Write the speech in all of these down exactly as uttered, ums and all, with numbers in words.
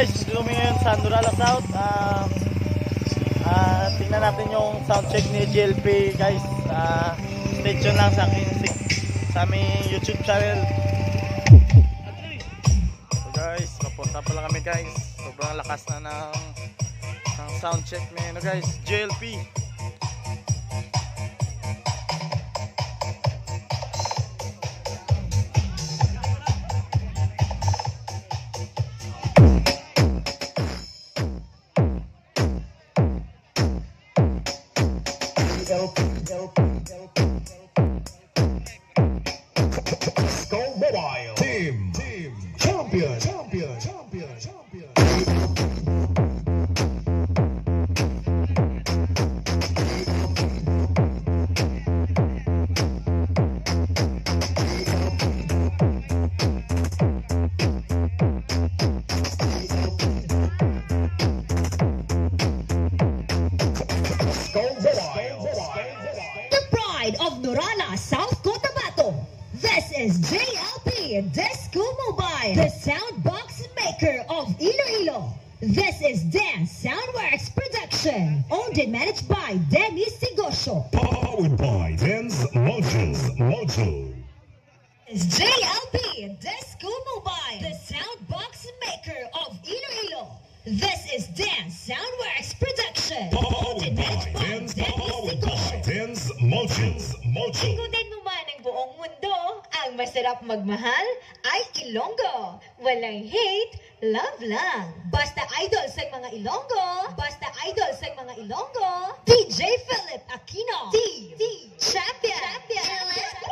guys, kami ngayon sa Nurala South. uh, uh, Tingnan natin yung sound check ni G L P guys. uh, Stay tuned lang sa aking sa aming YouTube channel. So guys, papunta pa lang kami guys. Sobrang lakas na ng, ng sound check ni ano guys, G L P. Skull Mobile Team Team Champion Champion Champion Champion. Skull Mobile. The pride of Nurala, South Cotabato. This is J L P Disco Mobile, the soundbox maker of Iloilo. This is Dance Soundworks Production, owned and managed by Demi Sigosho. Powered by Dance Mojo Mojo. This is J L P Disco Mobile, the soundbox maker of Iloilo. This is Dance Soundworks Production, owned Powered and by managed by Dance Demi Powered by Sigosho. Dance Mojo Mojo. Ikutin mo man ang buong mundo, ang masarap magmahal ay Ilonggo. Walang hate, love lang. Basta idol sa mga Ilonggo, basta idol sa mga Ilonggo. D J Philip Aquino, D, D, Champion, Champion.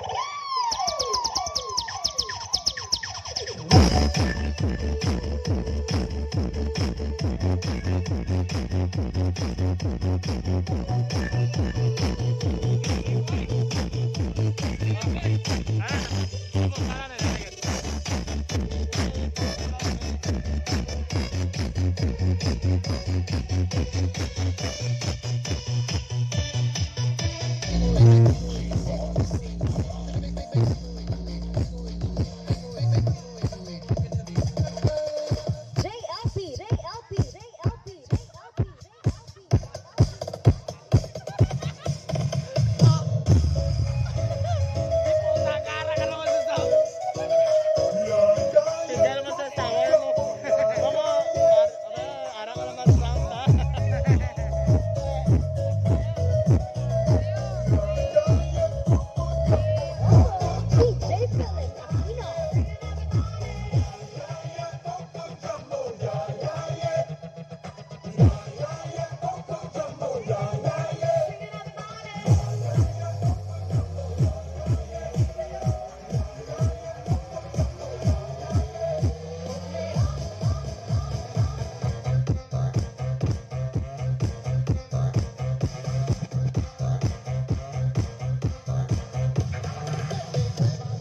J L P, J L P, J L P, J L P, J L P. Tinggal naman sa sawa mo. Mama, arang ka naman sa sa. D J Philip Aquino.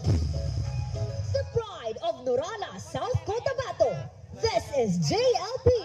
The pride of Nurala, South Cotabato. This is J L P